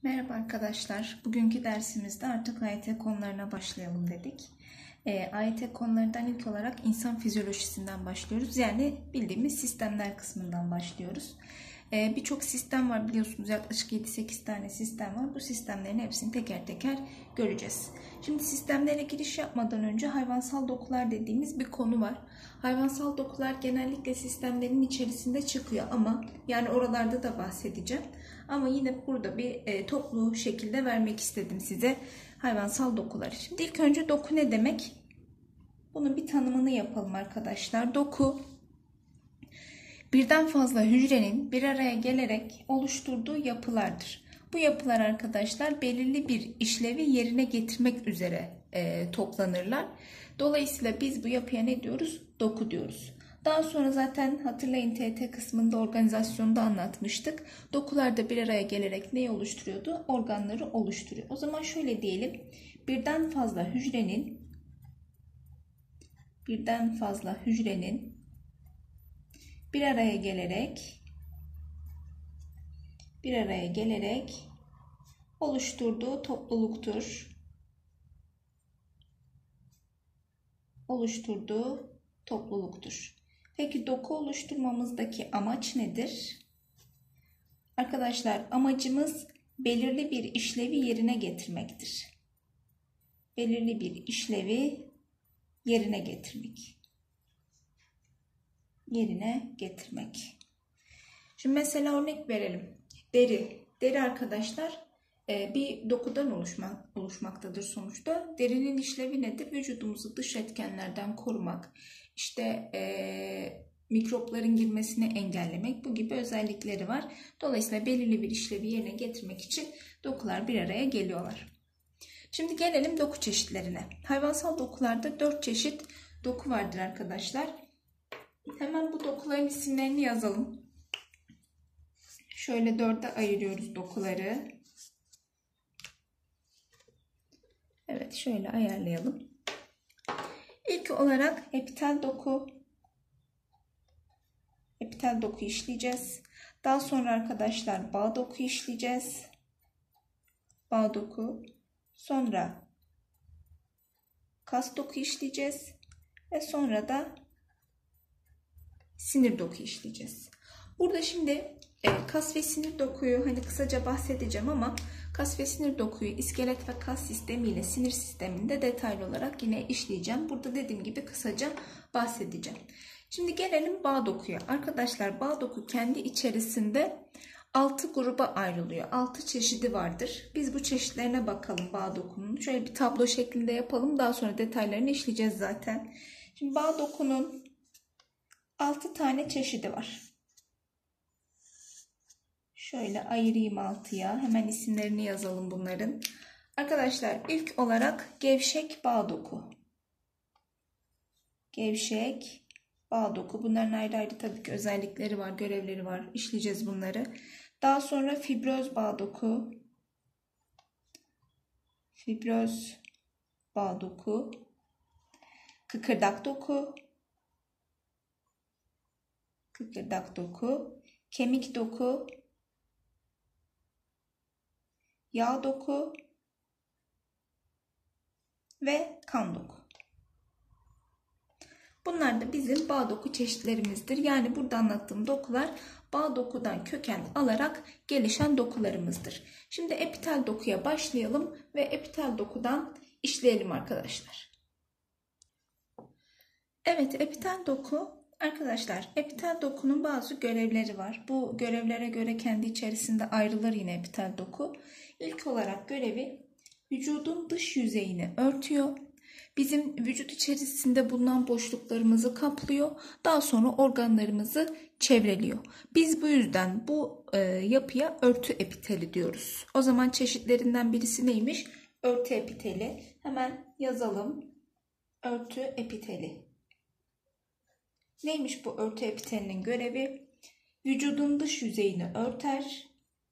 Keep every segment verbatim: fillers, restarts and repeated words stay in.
Merhaba arkadaşlar. Bugünkü dersimizde artık A Y T konularına başlayalım dedik. E, A Y T konularından ilk olarak insan fizyolojisinden başlıyoruz. Yani bildiğimiz sistemler kısmından başlıyoruz. E, Birçok sistem var biliyorsunuz. Yaklaşık yedi sekiz tane sistem var. Bu sistemlerin hepsini teker teker göreceğiz. Şimdi sistemlere giriş yapmadan önce hayvansal dokular dediğimiz bir konu var. Hayvansal dokular genellikle sistemlerin içerisinde çıkıyor ama yani oralarda da bahsedeceğim. Ama yine burada bir e, toplu şekilde vermek istedim size hayvansal dokuları. Şimdi ilk önce doku ne demek? Bunun bir tanımını yapalım arkadaşlar. Doku, birden fazla hücrenin bir araya gelerek oluşturduğu yapılardır. Bu yapılar arkadaşlar belirli bir işlevi yerine getirmek üzere e, toplanırlar. Dolayısıyla biz bu yapıya ne diyoruz? Doku diyoruz. Daha sonra zaten hatırlayın T T kısmında organizasyonda anlatmıştık. Dokular da bir araya gelerek neyi oluşturuyordu? Organları oluşturuyor. O zaman şöyle diyelim. Birden fazla hücrenin birden fazla hücrenin bir araya gelerek bir araya gelerek oluşturduğu topluluktur. Oluşturduğu topluluktur. Peki doku oluşturmamızdaki amaç nedir? Arkadaşlar amacımız belirli bir işlevi yerine getirmektir. Belirli bir işlevi yerine getirmek. Yerine getirmek. Şimdi mesela örnek verelim. Deri. Deri arkadaşlar bir dokudan oluşmak, oluşmaktadır sonuçta. Derinin işlevi nedir? Vücudumuzu dış etkenlerden korumak, işte e, mikropların girmesini engellemek, bu gibi özellikleri var. Dolayısıyla belirli bir işlevi yerine getirmek için dokular bir araya geliyorlar. Şimdi gelelim doku çeşitlerine. Hayvansal dokularda dört çeşit doku vardır arkadaşlar. Hemen bu dokuların isimlerini yazalım. Şöyle dörde ayırıyoruz dokuları. Evet, şöyle ayarlayalım. İlk olarak epitel doku. Epitel doku işleyeceğiz. Daha sonra arkadaşlar bağ doku işleyeceğiz. Bağ doku. Sonra kas doku işleyeceğiz. Ve sonra da sinir doku işleyeceğiz. Burada şimdi e, kas ve sinir dokuyu hani kısaca bahsedeceğim ama kas ve sinir dokuyu iskelet ve kas sistemiyle sinir sisteminde detaylı olarak yine işleyeceğim. Burada dediğim gibi kısaca bahsedeceğim. Şimdi gelelim bağ dokuya. Arkadaşlar bağ doku kendi içerisinde altı gruba ayrılıyor. altı çeşidi vardır. Biz bu çeşitlerine bakalım bağ dokunun. Şöyle bir tablo şeklinde yapalım. Daha sonra detaylarını işleyeceğiz zaten. Şimdi bağ dokunun altı tane çeşidi var. Şöyle ayırayım altıya. Hemen isimlerini yazalım bunların. Arkadaşlar ilk olarak gevşek bağ doku. Gevşek bağ doku. Bunların ayrı ayrı tabii ki özellikleri var, görevleri var. İşleyeceğiz bunları. Daha sonra fibroz bağ doku. Fibroz bağ doku. Kıkırdak doku. Kıkırdak doku. Kemik doku. Yağ doku ve kan doku. Bunlar da bizim bağ doku çeşitlerimizdir. Yani burada anlattığım dokular bağ dokudan köken alarak gelişen dokularımızdır. Şimdi epitel dokuya başlayalım ve epitel dokudan işleyelim arkadaşlar. Evet, epitel doku arkadaşlar epitel dokunun bazı görevleri var. Bu görevlere göre kendi içerisinde ayrılır yine epitel doku. İlk olarak görevi vücudun dış yüzeyini örtüyor. Bizim vücut içerisinde bulunan boşluklarımızı kaplıyor. Daha sonra organlarımızı çevreliyor. Biz bu yüzden bu e, yapıya örtü epiteli diyoruz. O zaman çeşitlerinden birisi neymiş? Örtü epiteli. Hemen yazalım. Örtü epiteli. Neymiş bu örtü epitelinin görevi? Vücudun dış yüzeyini örter.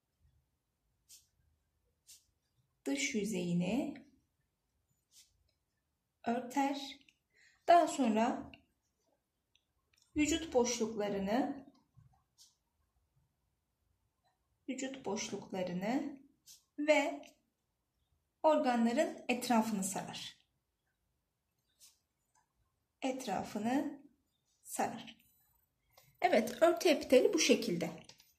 Dış yüzeyini örter. Daha sonra vücut boşluklarını vücut boşluklarını ve organların etrafını sarar. Etrafını sarar. Evet, örtü epiteli bu şekilde.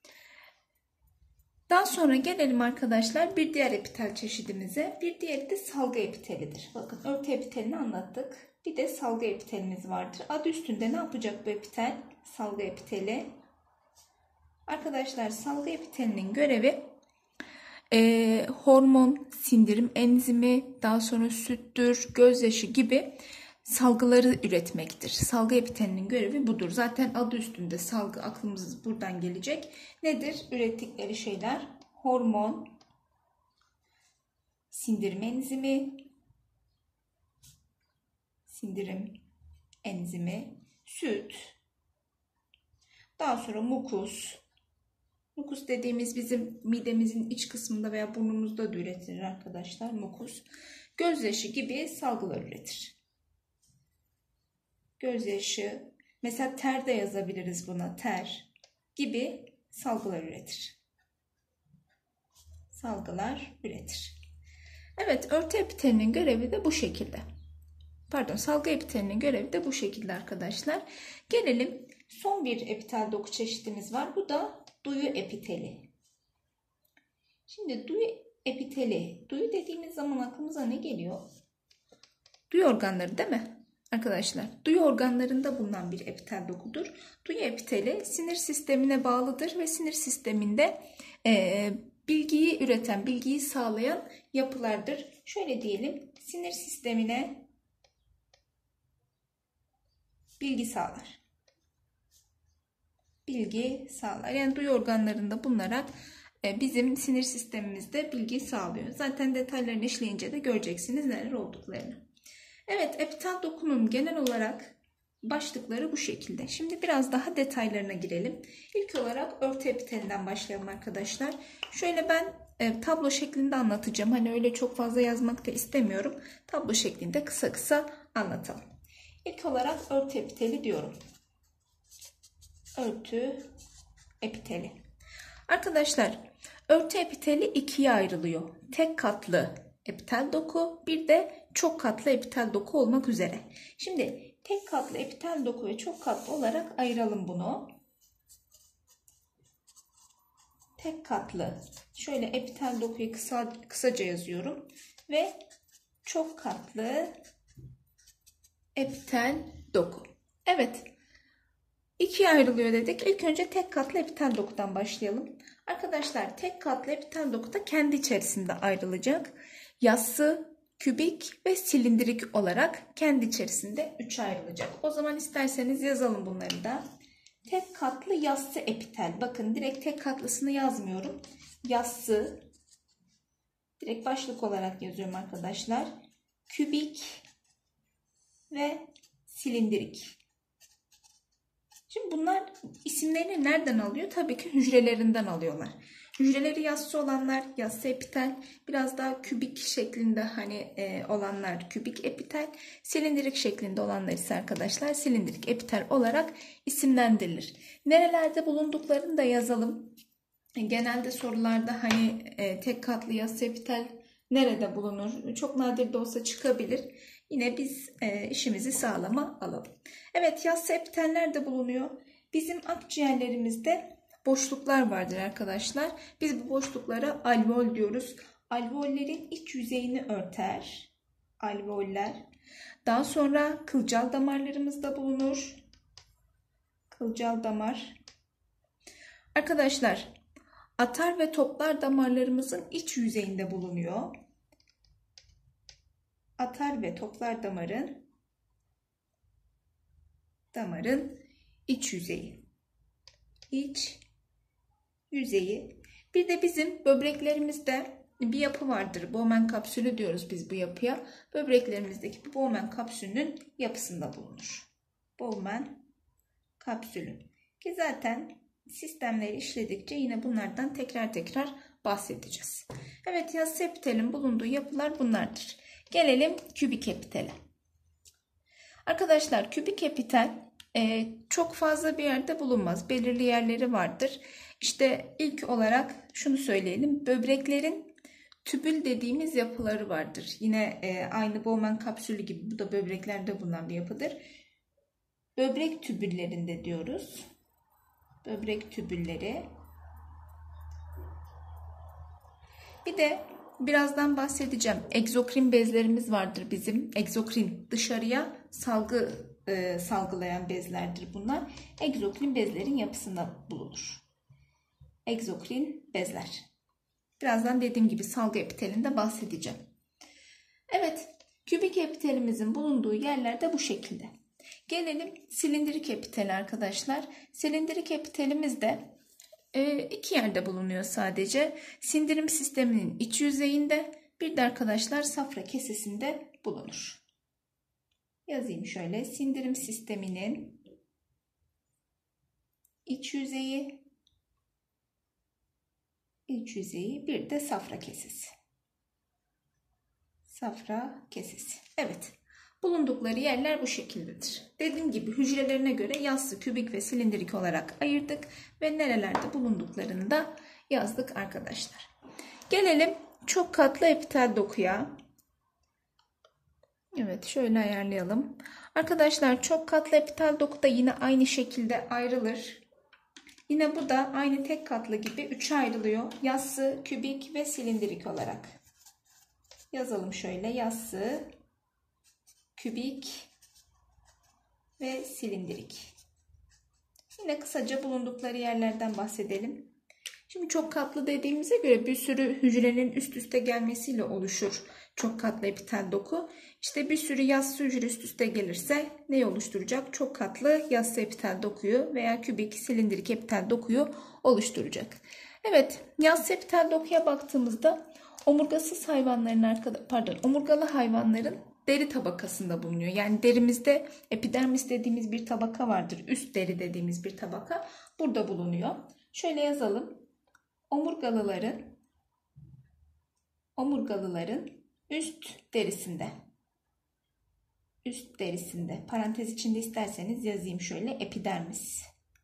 Daha sonra gelelim arkadaşlar bir diğer epitel çeşidimize. Bir diğeri de salgı epitelidir. Bakın örtü epitelini anlattık. Bir de salgı epitelimiz vardır. Adı üstünde ne yapacak bu epitel? Salgı epiteli. Arkadaşlar salgı epitelinin görevi e, hormon, sindirim enzimi, daha sonra süttür, gözyaşı gibi salgıları üretmektir. Salgı epitelinin görevi budur. Zaten adı üstünde salgı, aklımız buradan gelecek. Nedir? Ürettikleri şeyler hormon, sindirim enzimi, sindirim enzimi, süt, daha sonra mukus. Mukus dediğimiz bizim midemizin iç kısmında veya burnumuzda da üretilir arkadaşlar mukus. Gözyaşı gibi salgılar üretir. Gözyaşı, mesela ter de yazabiliriz buna, ter gibi salgılar üretir. Salgılar üretir. Evet, örtü epitelinin görevi de bu şekilde. Pardon, salgı epitelinin görevi de bu şekilde arkadaşlar. Gelelim son bir epitel doku çeşitimiz var. Bu da duyu epiteli. Şimdi duyu epiteli, duyu dediğimiz zaman aklımıza ne geliyor? Duyu organları değil mi? Arkadaşlar, duyu organlarında bulunan bir epitel dokudur. Duyu epiteli sinir sistemine bağlıdır ve sinir sisteminde e, bilgiyi üreten, bilgiyi sağlayan yapılardır. Şöyle diyelim, sinir sistemine bilgi sağlar. Bilgi sağlar. Yani duyu organlarında bulunarak e, bizim sinir sistemimizde bilgi sağlıyor. Zaten detaylarını işleyince de göreceksiniz neler olduklarını. Evet, epitel dokunun genel olarak başlıkları bu şekilde. Şimdi biraz daha detaylarına girelim. İlk olarak örtü epitelinden başlayalım arkadaşlar. Şöyle ben e, tablo şeklinde anlatacağım. Hani öyle çok fazla yazmak da istemiyorum. Tablo şeklinde kısa kısa anlatalım. İlk olarak örtü epiteli diyorum. Örtü epiteli. Arkadaşlar, örtü epiteli ikiye ayrılıyor. Tek katlı epitel doku, bir de çok katlı epitel doku olmak üzere. Şimdi tek katlı epitel doku ve çok katlı olarak ayıralım bunu. Tek katlı, şöyle epitel dokuyu kısa, kısaca yazıyorum ve çok katlı epitel doku. Evet, ikiye ayrılıyor dedik. İlk önce tek katlı epitel dokudan başlayalım. Arkadaşlar, tek katlı epitel doku da kendi içerisinde ayrılacak. Yassı, kübik ve silindirik olarak kendi içerisinde üçe ayrılacak. O zaman isterseniz yazalım bunları da. Tek katlı yassı epitel. Bakın direkt tek katlısını yazmıyorum. Yassı. Direkt başlık olarak yazıyorum arkadaşlar. Kübik ve silindirik. Şimdi bunlar isimlerini nereden alıyor? Tabii ki hücrelerinden alıyorlar. Hücreleri yassı olanlar yassı epitel, biraz daha kübik şeklinde hani e, olanlar kübik epitel, silindirik şeklinde olanlar ise arkadaşlar silindirik epitel olarak isimlendirilir. Nerelerde bulunduklarını da yazalım. Genelde sorularda hani e, tek katlı yassı epitel nerede bulunur? Çok nadir de olsa çıkabilir. Yine biz e, işimizi sağlama alalım. Evet, yassı epitel nerede bulunuyor? Bizim akciğerlerimizde boşluklar vardır arkadaşlar. Biz bu boşluklara alveol diyoruz. Alveollerin iç yüzeyini örter. Alveoller. Daha sonra kılcal damarlarımızda bulunur. Kılcal damar. Arkadaşlar, atar ve toplar damarlarımızın iç yüzeyinde bulunuyor. Atar ve toplar damarın damarın iç yüzeyi. İç yüzeyi. Bir de bizim böbreklerimizde bir yapı vardır. Bowman kapsülü diyoruz biz bu yapıya. Böbreklerimizdeki bu Bowman kapsülünün yapısında bulunur. Bowman kapsülü. Ki zaten sistemleri işledikçe yine bunlardan tekrar tekrar bahsedeceğiz. Evet, yassı epitelin bulunduğu yapılar bunlardır. Gelelim kübik epitele. Arkadaşlar, kübik epitel e, çok fazla bir yerde bulunmaz. Belirli yerleri vardır. İşte ilk olarak şunu söyleyelim. Böbreklerin tübül dediğimiz yapıları vardır. Yine e, aynı Bowman kapsülü gibi bu da böbreklerde bulunan bir yapıdır. Böbrek tübüllerinde diyoruz. Böbrek tübülleri. Bir de birazdan bahsedeceğim. Egzokrin bezlerimiz vardır bizim. Egzokrin dışarıya salgı e, salgılayan bezlerdir bunlar. Egzokrin bezlerin yapısında bulunur. Egzokrin bezler. Birazdan dediğim gibi salgı epitelinde bahsedeceğim. Evet, kübik epitelimizin bulunduğu yerler de bu şekilde. Gelelim silindirik epiteli arkadaşlar. Silindirik epitelimiz de e, iki yerde bulunuyor sadece. Sindirim sisteminin iç yüzeyinde, bir de arkadaşlar safra kesesinde bulunur. Yazayım şöyle. Sindirim sisteminin iç yüzeyi, iç yüzeyi, bir de safra kesesi. Safra kesesi. Evet. Bulundukları yerler bu şekildedir. Dediğim gibi hücrelerine göre yassı, kübik ve silindirik olarak ayırdık ve nerelerde bulunduklarını da yazdık arkadaşlar. Gelelim çok katlı epitel dokuya. Evet, şöyle ayarlayalım. Arkadaşlar çok katlı epitel doku da yine aynı şekilde ayrılır. Yine bu da aynı tek katlı gibi üçe ayrılıyor. Yassı, kübik ve silindirik olarak. Yazalım şöyle. Yassı, kübik ve silindirik. Yine kısaca bulundukları yerlerden bahsedelim. Şimdi çok katlı dediğimize göre bir sürü hücrenin üst üste gelmesiyle oluşur çok katlı epitel doku. İşte bir sürü yassı hücre üst üste gelirse ne oluşturacak? Çok katlı yassı epitel dokuyu veya kübik silindirik epitel dokuyu oluşturacak. Evet, yassı epitel dokuya baktığımızda omurgasız hayvanların pardon omurgalı hayvanların deri tabakasında bulunuyor. Yani derimizde epidermis dediğimiz bir tabaka vardır. Üst deri dediğimiz bir tabaka burada bulunuyor. Şöyle yazalım. Omurgalıların omurgalıların üst derisinde. Üst derisinde. Parantez içinde isterseniz yazayım şöyle. Epidermis.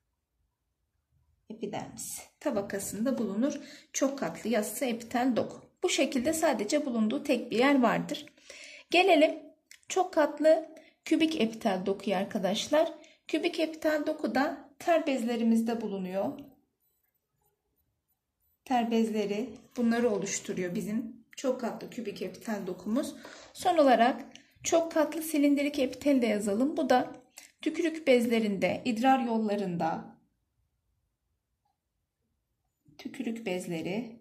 Epidermis tabakasında bulunur çok katlı yassı epitel doku. Bu şekilde sadece bulunduğu tek bir yer vardır. Gelelim çok katlı kübik epitel dokuya arkadaşlar. Kübik epitel doku da ter bezlerimizde bulunuyor. Ter bezleri bunları oluşturuyor bizim çok katlı kübik epitel dokumuz. Son olarak çok katlı silindirik epitel de yazalım. Bu da tükürük bezlerinde, idrar yollarında, tükürük bezleri,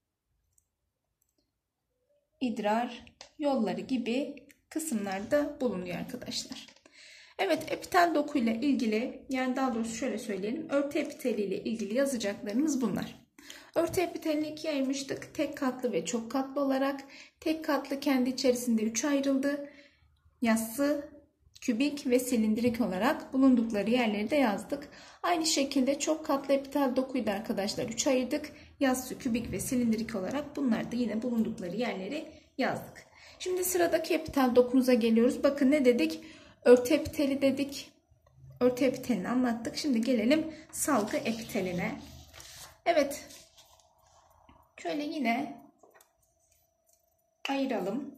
idrar yolları gibi kısımlarda bulunuyor arkadaşlar. Evet, epitel dokuyla ilgili, yani daha doğrusu şöyle söyleyelim, örtü epiteli ile ilgili yazacaklarımız bunlar. Örtü epitelini ikiye ayırmıştık. Tek katlı ve çok katlı olarak. Tek katlı kendi içerisinde üçe ayrıldı. Yassı, kübik ve silindirik olarak bulundukları yerleri de yazdık. Aynı şekilde çok katlı epitel dokuyu da arkadaşlar üçe ayırdık. Yassı, kübik ve silindirik olarak bunlar da yine bulundukları yerleri yazdık. Şimdi sıradaki epitel dokumuza geliyoruz. Bakın ne dedik? Örtü epiteli dedik. Örtü epitelini anlattık. Şimdi gelelim salgı epiteline. Evet. Şöyle yine ayıralım.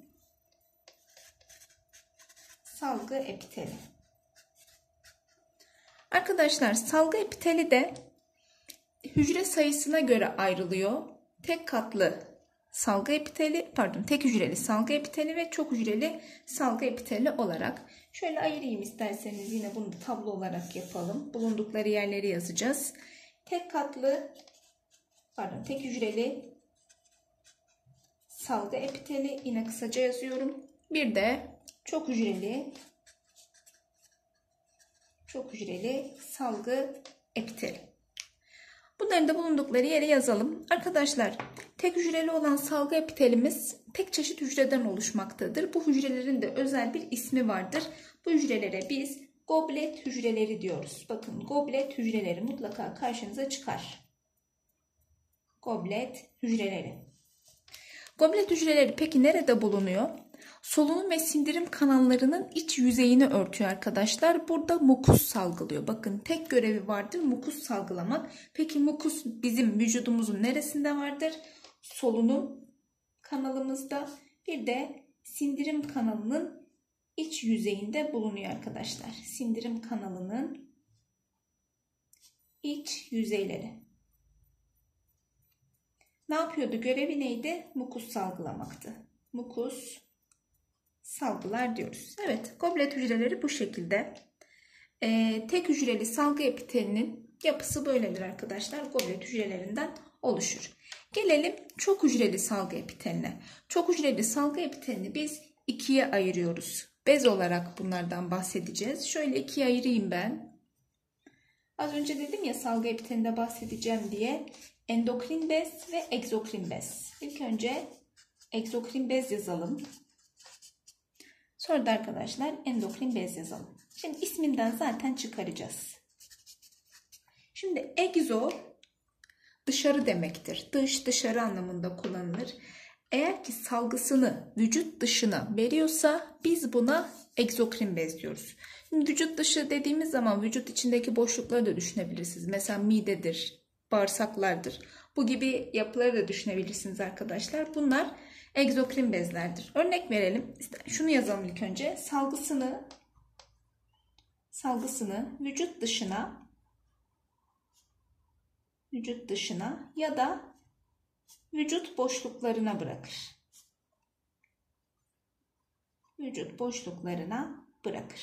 Salgı epiteli. Arkadaşlar salgı epiteli de hücre sayısına göre ayrılıyor. Tek katlı salgı epiteli, pardon tek hücreli salgı epiteli ve çok hücreli salgı epiteli olarak. Şöyle ayırayım isterseniz, yine bunu tablo olarak yapalım. Bulundukları yerleri yazacağız. Tek katlı pardon tek hücreli salgı epiteli yine kısaca yazıyorum. Bir de çok hücreli çok hücreli salgı epiteli. Bunların da bulundukları yere yazalım. Arkadaşlar tek hücreli olan salgı epitelimiz tek çeşit hücreden oluşmaktadır. Bu hücrelerin de özel bir ismi vardır. Bu hücrelere biz goblet hücreleri diyoruz. Bakın goblet hücreleri mutlaka karşınıza çıkar. Goblet hücreleri. Goblet hücreleri peki nerede bulunuyor? Solunum ve sindirim kanallarının iç yüzeyini örtüyor arkadaşlar. Burada mukus salgılıyor. Bakın tek görevi vardır mukus salgılamak. Peki mukus bizim vücudumuzun neresinde vardır? Solunum kanalımızda, bir de sindirim kanalının iç yüzeyinde bulunuyor arkadaşlar. Sindirim kanalının iç yüzeyleri. Ne yapıyordu? Görevi neydi? Mukus salgılamaktı. Mukus salgılar diyoruz. Evet, goblet hücreleri bu şekilde. Ee, tek hücreli salgı epitelinin yapısı böyledir arkadaşlar. Goblet hücrelerinden oluşur. Gelelim çok hücreli salgı epiteline. Çok hücreli salgı epitelini biz ikiye ayırıyoruz. Bez olarak bunlardan bahsedeceğiz. Şöyle ikiye ayırayım ben. Az önce dedim ya salgı epitelinde bahsedeceğim diye. Endokrin bez ve egzokrin bez. İlk önce egzokrin bez yazalım. Sonra da arkadaşlar endokrin bez yazalım. Şimdi isminden zaten çıkaracağız. Şimdi egzo dışarı demektir. Dış, dışarı anlamında kullanılır. Eğer ki salgısını vücut dışına veriyorsa biz buna egzokrin bez diyoruz. Şimdi vücut dışı dediğimiz zaman vücut içindeki boşlukları da düşünebilirsiniz. Mesela midedir, bağırsaklardır. Bu gibi yapıları da düşünebilirsiniz arkadaşlar. Bunlar egzokrin bezlerdir. Örnek verelim. Şunu yazalım ilk önce. Salgısını salgısını vücut dışına vücut dışına ya da vücut boşluklarına bırakır. Vücut boşluklarına bırakır.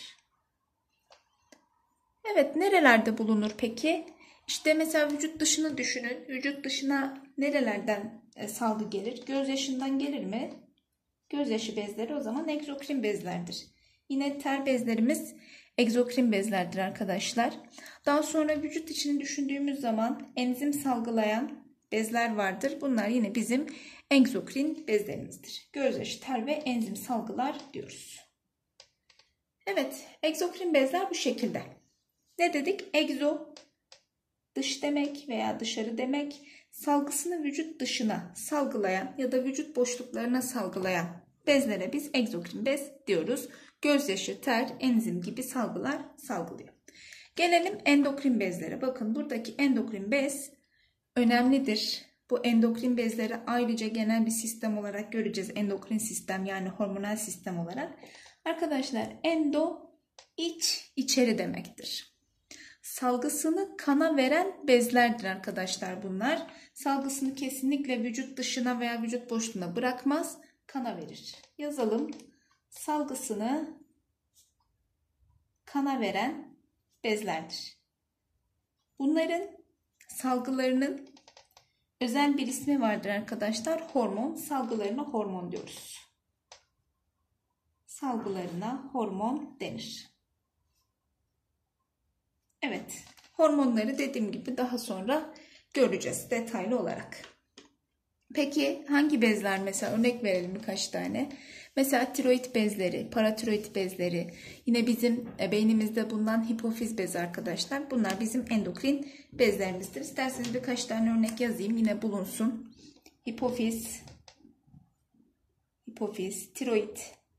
Evet, nerelerde bulunur peki? İşte mesela vücut dışını düşünün. Vücut dışına nerelerden salgı gelir? Gözyaşından gelir mi? Gözyaşı bezleri o zaman egzokrin bezlerdir. Yine ter bezlerimiz egzokrin bezlerdir arkadaşlar. Daha sonra vücut içini düşündüğümüz zaman enzim salgılayan bezler vardır. Bunlar yine bizim egzokrin bezlerimizdir. Gözyaşı, ter ve enzim salgılar diyoruz. Evet, egzokrin bezler bu şekilde. Ne dedik? Egzo dış demek veya dışarı demek. Salgısını vücut dışına salgılayan ya da vücut boşluklarına salgılayan bezlere biz egzokrin bez diyoruz. Gözyaşı, ter, enzim gibi salgılar salgılıyor. Gelelim endokrin bezlere. Bakın buradaki endokrin bez önemlidir. Bu endokrin bezleri ayrıca genel bir sistem olarak göreceğiz. Endokrin sistem yani hormonal sistem olarak. Arkadaşlar endo iç, içeri demektir. Salgısını kana veren bezlerdir arkadaşlar bunlar. Salgısını kesinlikle vücut dışına veya vücut boşluğuna bırakmaz, kana verir. Yazalım. Salgısını kana veren bezlerdir. Bunların salgılarının özel bir ismi vardır arkadaşlar. Hormon. Salgılarına hormon diyoruz. Salgılarına hormon denir. Evet. Hormonları dediğim gibi daha sonra göreceğiz detaylı olarak. Peki hangi bezler, mesela örnek verelim birkaç tane. Mesela tiroid bezleri, paratiroid bezleri, yine bizim beynimizde bulunan hipofiz bezi arkadaşlar. Bunlar bizim endokrin bezlerimizdir. İsterseniz birkaç tane örnek yazayım yine bulunsun. Hipofiz, hipofiz, tiroid,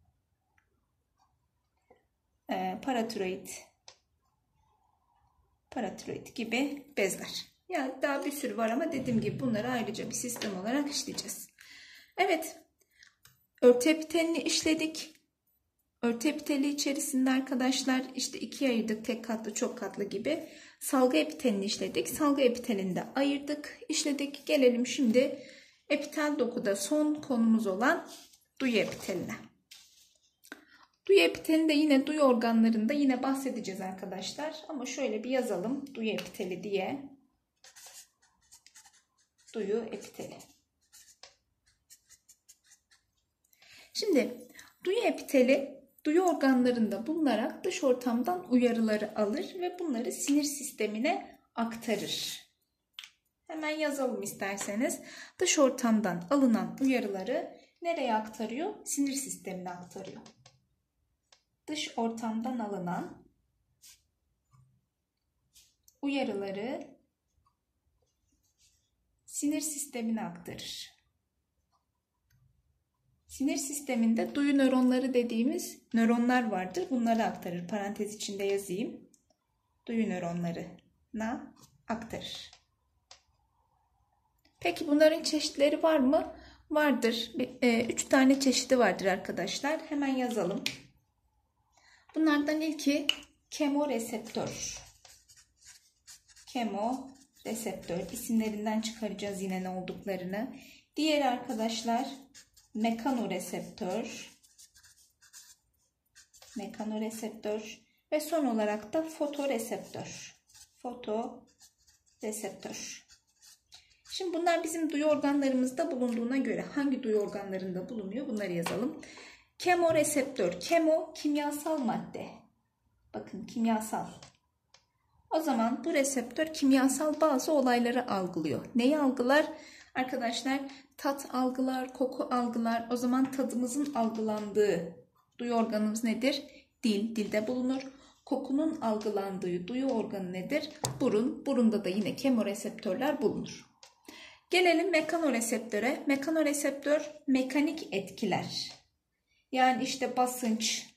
paratiroid, paratiroid gibi bezler. Yani daha bir sürü var ama dediğim gibi bunları ayrıca bir sistem olarak işleyeceğiz. Evet. Örtü epitelini işledik. Örtü epiteli içerisinde arkadaşlar işte ikiye ayırdık. Tek katlı, çok katlı gibi. Salgı epitelini işledik. Salgı epitelini de ayırdık, işledik. Gelelim şimdi epitel dokuda son konumuz olan duyu epiteline. Duyu epitelinde yine duyu organlarında yine bahsedeceğiz arkadaşlar. Ama şöyle bir yazalım. Duyu epiteli diye. Duyu epiteli. Şimdi duyu epiteli duyu organlarında bulunarak dış ortamdan uyarıları alır ve bunları sinir sistemine aktarır. Hemen yazalım isterseniz. Dış ortamdan alınan uyarıları nereye aktarıyor? Sinir sistemine aktarıyor. Dış ortamdan alınan uyarıları sinir sistemine aktarır. Sinir sisteminde duyu nöronları dediğimiz nöronlar vardır. Bunları aktarır. Parantez içinde yazayım. Duyu nöronlarına aktarır. Peki bunların çeşitleri var mı? vardır. Üç tane çeşidi vardır arkadaşlar. Hemen yazalım. Bunlardan ilki kemoreseptör. Kemoreseptör. İsimlerinden çıkaracağız yine ne olduklarını. Diğeri arkadaşlar mekanoreseptör. Mekanoreseptör. Ve son olarak da fotoreseptör. Fotoreseptör. Şimdi bunlar bizim duyu organlarımızda bulunduğuna göre hangi duyu organlarında bulunuyor bunları yazalım. Kemoreseptör. Kemo kimyasal madde. Bakın kimyasal. O zaman bu reseptör kimyasal bazı olayları algılıyor. Neyi algılar? Arkadaşlar tat algılar, koku algılar. O zaman tadımızın algılandığı duyu organımız nedir? Dil, dilde bulunur. Kokunun algılandığı duyu organı nedir? Burun. Burunda da yine kemoreseptörler bulunur. Gelelim mekanoreseptöre. Mekanoreseptör mekanik etkiler. Yani işte basınç,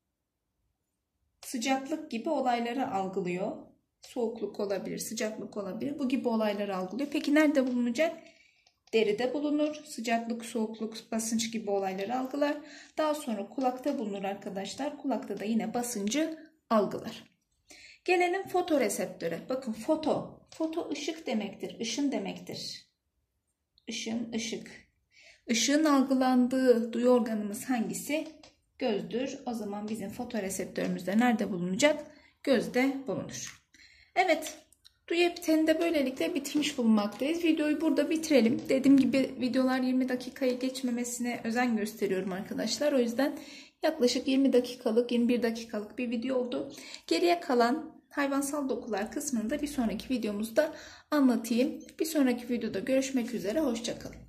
sıcaklık gibi olayları algılıyor. Soğukluk olabilir, sıcaklık olabilir. Bu gibi olayları algılıyor. Peki nerede bulunacak? Deride bulunur. Sıcaklık, soğukluk, basınç gibi olayları algılar. Daha sonra kulakta bulunur arkadaşlar. Kulakta da yine basıncı algılar. Gelelim fotoreseptöre. Bakın foto. Foto ışık demektir. Işın demektir. Işın, ışık. Işığın algılandığı duyu organımız hangisi? Gözdür. O zaman bizim fotoreseptörümüz de nerede bulunacak? Gözde bulunur. Evet. Duyu epitelini de böylelikle bitirmiş bulunmaktayız. Videoyu burada bitirelim. Dediğim gibi videolar yirmi dakikayı geçmemesine özen gösteriyorum arkadaşlar. O yüzden yaklaşık yirmi dakikalık, yirmi bir dakikalık bir video oldu. Geriye kalan hayvansal dokular kısmını da bir sonraki videomuzda anlatayım. Bir sonraki videoda görüşmek üzere. Hoşça kalın.